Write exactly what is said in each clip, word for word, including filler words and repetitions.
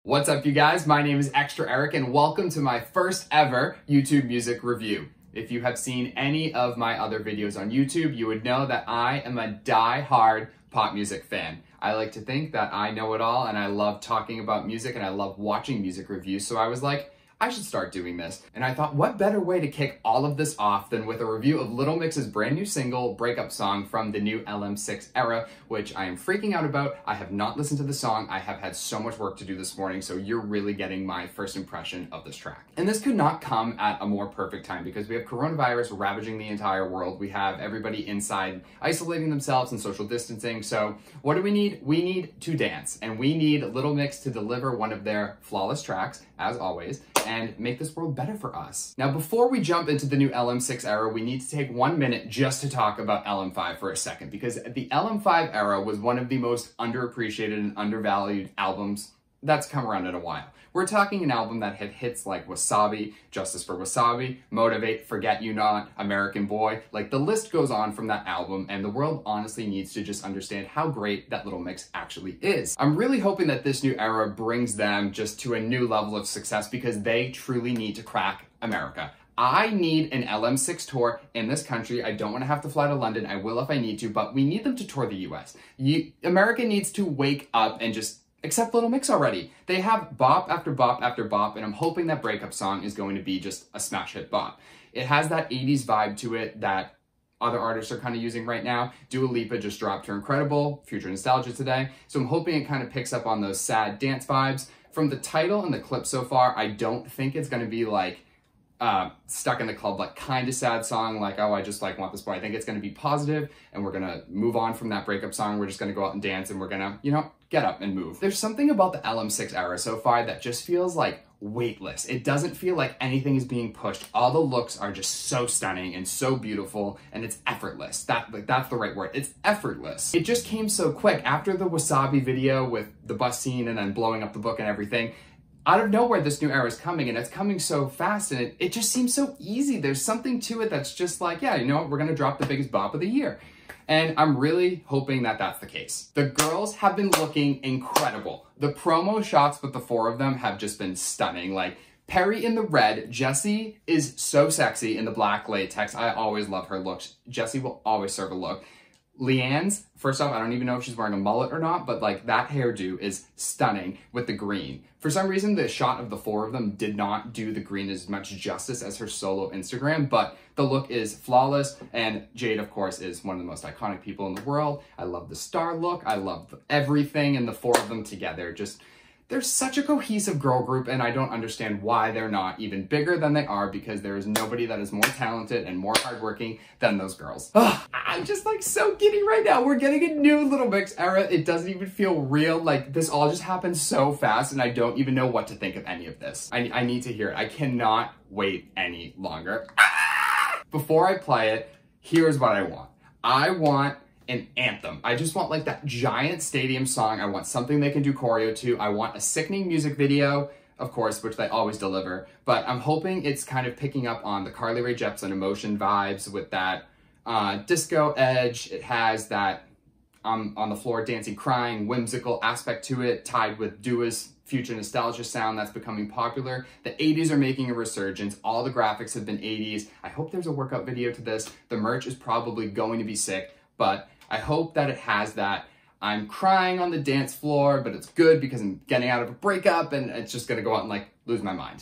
What's up, you guys? My name is Extra Eric, and welcome to my first ever YouTube music review. If you have seen any of my other videos on YouTube, you would know that I am a die-hard pop music fan. I like to think that I know it all, and I love talking about music, and I love watching music reviews, so I was like, I should start doing this. And I thought, what better way to kick all of this off than with a review of Little Mix's brand new single, Breakup Song, from the new L M six era, which I am freaking out about. I have not listened to the song. I have had so much work to do this morning, so you're really getting my first impression of this track. And this could not come at a more perfect time because we have coronavirus ravaging the entire world. We have everybody inside isolating themselves and social distancing. So what do we need? We need to dance, and we need Little Mix to deliver one of their flawless tracks, as always, and make this world better for us. Now, before we jump into the new L M six era, we need to take one minute just to talk about L M five for a second, because the L M five era was one of the most underappreciated and undervalued albums that's come around in a while. We're talking an album that had hits like Wasabi, Justice for Wasabi, Motivate, Forget You Not, American Boy. Like, the list goes on from that album, and the world honestly needs to just understand how great that Little Mix actually is. I'm really hoping that this new era brings them just to a new level of success, because they truly need to crack America. I need an L M six tour in this country. I don't want to have to fly to London. I will if I need to, but we need them to tour the U S. You, America needs to wake up and just accept Little Mix already. They have bop after bop after bop, and I'm hoping that Breakup Song is going to be just a smash hit bop. It has that eighties vibe to it that other artists are kind of using right now. Dua Lipa just dropped her Incredible, Future Nostalgia today, so I'm hoping it kind of picks up on those sad dance vibes. From the title and the clip so far, I don't think it's going to be like uh, stuck in the club, like kind of sad song, like, oh, I just like want this boy. I think it's going to be positive, and we're going to move on from that breakup song. We're just going to go out and dance, and we're going to, you know, get up and move. There's something about the L M six era so far that just feels like weightless. It doesn't feel like anything is being pushed. All the looks are just so stunning and so beautiful, and it's effortless. That, like, that's the right word. It's effortless. It just came so quick. After the Wasabi video with the bus scene and then blowing up the book and everything, out of nowhere, this new era is coming, and it's coming so fast, and it, it just seems so easy. There's something to it that's just like, yeah, you know what, we're gonna drop the biggest bop of the year. And I'm really hoping that that's the case. The girls have been looking incredible. The promo shots with the four of them have just been stunning. Like, Perrie in the red, Jesy is so sexy in the black latex. I always love her looks. Jesy will always serve a look. Leigh-Anne's, first off, I don't even know if she's wearing a mullet or not, but like, that hairdo is stunning with the green. For some reason, the shot of the four of them did not do the green as much justice as her solo Instagram, but the look is flawless, and Jade, of course, is one of the most iconic people in the world. I love the star look. I love everything, and the four of them together just, they're such a cohesive girl group, and I don't understand why they're not even bigger than they are, because there is nobody that is more talented and more hardworking than those girls. Ugh, I'm just like so giddy right now. We're getting a new Little Mix era. It doesn't even feel real. Like, this all just happened so fast, and I don't even know what to think of any of this. I, I need to hear it. I cannot wait any longer. Ah! Before I play it, here's what I want. I want an anthem. I just want like that giant stadium song. I want something they can do choreo to. I want a sickening music video, of course, which they always deliver, but I'm hoping it's kind of picking up on the Carly Rae Jepsen Emotion vibes with that uh, disco edge. It has that um, on the floor dancing, crying, whimsical aspect to it, tied with Dua's Future Nostalgia sound that's becoming popular. The eighties are making a resurgence. All the graphics have been eighties. I hope there's a workout video to this. The merch is probably going to be sick, but I hope that it has that I'm crying on the dance floor, but it's good because I'm getting out of a breakup, and it's just gonna go out and like lose my mind.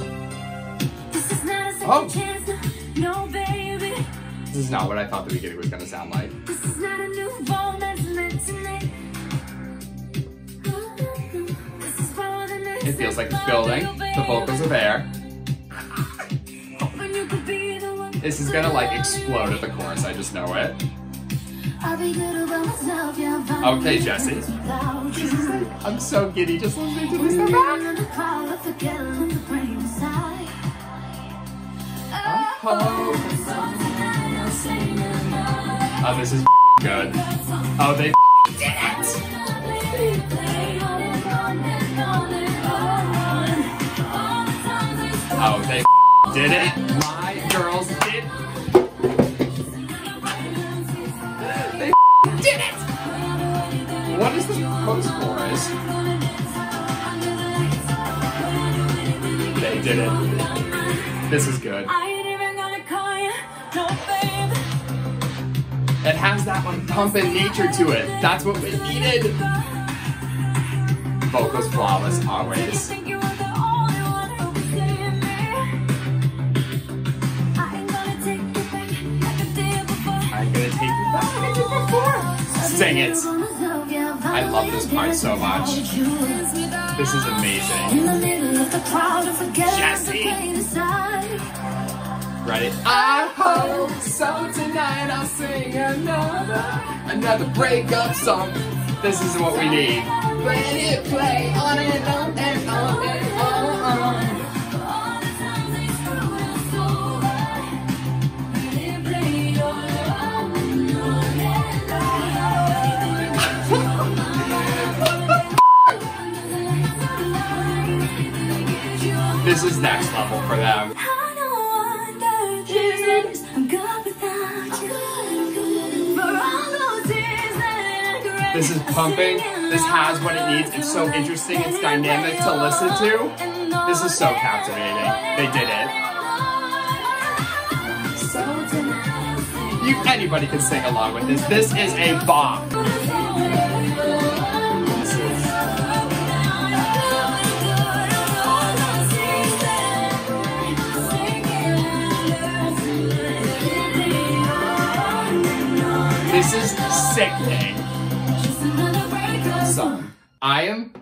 This is not a second Oh. chance, no, baby. This is not what I thought the beginning was gonna sound like. This is not a new romance meant to make. This is for the next. It feels like it's building. The vocals are there. Hoping you could be the one. This is gonna like explode at the chorus, I just know it. I'll be good about myself, yeah, I'm fine. Okay, Jesy. This is like, I'm so giddy just listening to this stuff. Oh, this is good. Oh, they did it! Oh, they did it! My girls did They did it! What is the post chorus? They did it. This is good. It has that like pumping nature to it. That's what we needed. Vocals flawless always. I'm I'm gonna take it back like I did before. Sing it. I love this part so much. This is amazing. Jesy. Ready? I hope so tonight I'll sing another, another breakup song. This is what we need. Let it play on and on and on and on. This is next level for them. This is pumping. This has what it needs. It's so interesting. It's dynamic to listen to. This is so captivating. They did it. You, anybody can sing along with this. This is a bop. This is... This is sickening. Song. I am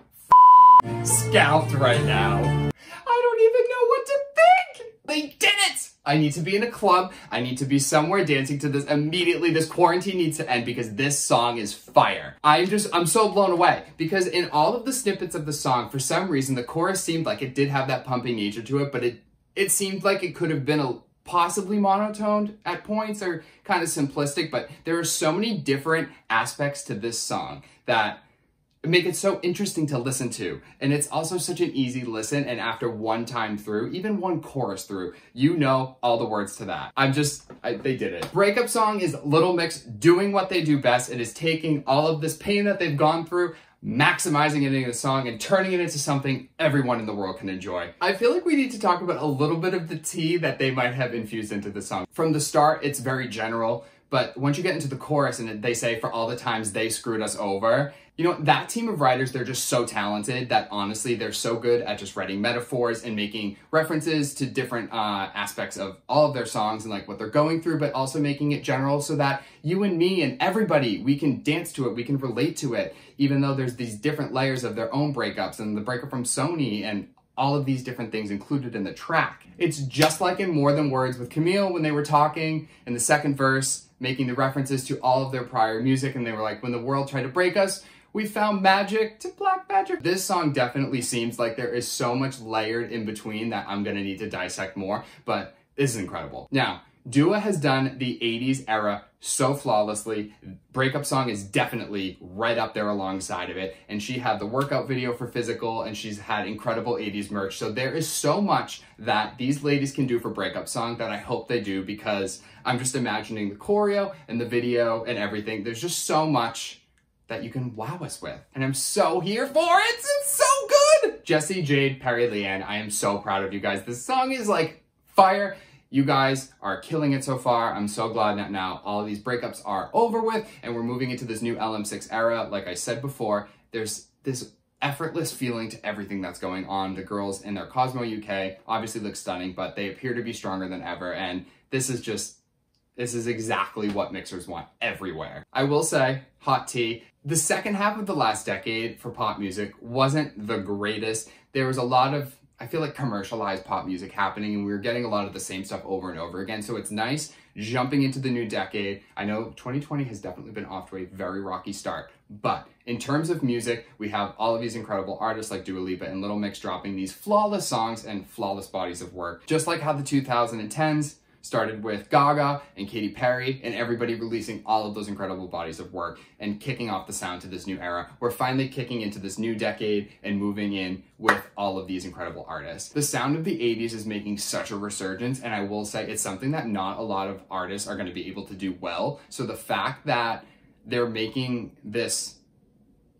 scalped right now. I don't even know what to think. They did it. I need to be in a club. I need to be somewhere dancing to this immediately. This quarantine needs to end because this song is fire. I'm just, I'm so blown away because in all of the snippets of the song, for some reason, the chorus seemed like it did have that pumping nature to it, but it, it seemed like it could have been a possibly monotoned at points or kind of simplistic, but there are so many different aspects to this song that make it so interesting to listen to. And it's also such an easy listen, and after one time through, even one chorus through, you know all the words to that. I'm just, I, they did it. Breakup Song is Little Mix doing what they do best. It is taking all of this pain that they've gone through, maximizing it into a song and turning it into something everyone in the world can enjoy. I feel like we need to talk about a little bit of the tea that they might have infused into the song. From the start, it's very general, but once you get into the chorus and they say, for all the times they screwed us over, you know, that team of writers, they're just so talented that honestly, they're so good at just writing metaphors and making references to different uh, aspects of all of their songs and like what they're going through, but also making it general so that you and me and everybody, we can dance to it, we can relate to it, even though there's these different layers of their own breakups and the breakup from Sony and all of these different things included in the track. It's just like in More Than Words with Camille when they were talking in the second verse, making the references to all of their prior music, and they were like, when the world tried to break us, we found magic to black magic. This song definitely seems like there is so much layered in between that I'm gonna need to dissect more, but this is incredible. Now, Dua has done the eighties era so flawlessly. Breakup Song is definitely right up there alongside of it, and she had the workout video for Physical, and she's had incredible eighties merch. So there is so much that these ladies can do for Breakup Song that I hope they do, because I'm just imagining the choreo and the video and everything. There's just so much that you can wow us with, and I'm so here for it. It's so good. Jesy, Jade, Perrie, Leigh-Anne, I am so proud of you guys. This song is like fire. You guys are killing it so far. I'm so glad that now all of these breakups are over with and we're moving into this new L M six era. Like I said before, there's this effortless feeling to everything that's going on. The girls in their Cosmo U K obviously look stunning, but they appear to be stronger than ever. And this is just, this is exactly what mixers want everywhere. I will say, hot tea, the second half of the last decade for pop music wasn't the greatest. There was a lot of, I feel like, commercialized pop music happening, and we were getting a lot of the same stuff over and over again. So it's nice jumping into the new decade. I know twenty twenty has definitely been off to a very rocky start, but in terms of music, we have all of these incredible artists like Dua Lipa and Little Mix dropping these flawless songs and flawless bodies of work. Just like how the two thousand tens started with Gaga and Katy Perry and everybody releasing all of those incredible bodies of work and kicking off the sound to this new era. We're finally kicking into this new decade and moving in with all of these incredible artists. The sound of the eighties is making such a resurgence, and I will say it's something that not a lot of artists are going to be able to do well. So the fact that they're making this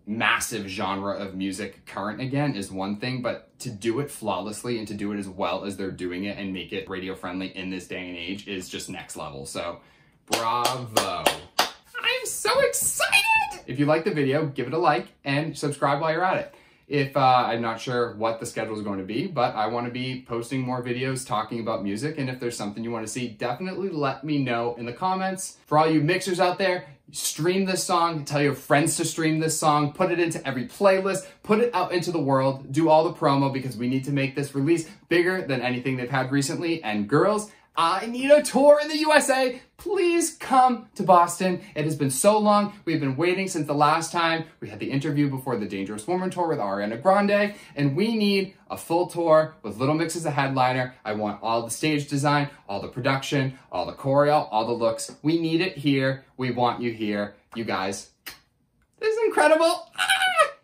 massive genre of music current again is one thing, but to do it flawlessly and to do it as well as they're doing it and make it radio friendly in this day and age is just next level. So bravo. I'm so excited. If you like the video, give it a like and subscribe while you're at it. If uh, I'm not sure what the schedule is going to be, but I want to be posting more videos talking about music. And if there's something you want to see, definitely let me know in the comments. For all you mixers out there, stream this song, tell your friends to stream this song, put it into every playlist, put it out into the world, do all the promo because we need to make this release bigger than anything they've had recently. And girls, I need a tour in the U S A. Please come to Boston. It has been so long. We've been waiting since the last time we had the interview before the Dangerous Woman tour with Ariana Grande, and we need a full tour with Little Mix as a headliner. I want all the stage design, all the production, all the choreo, all the looks. We need it here. We want you here. You guys, this is incredible.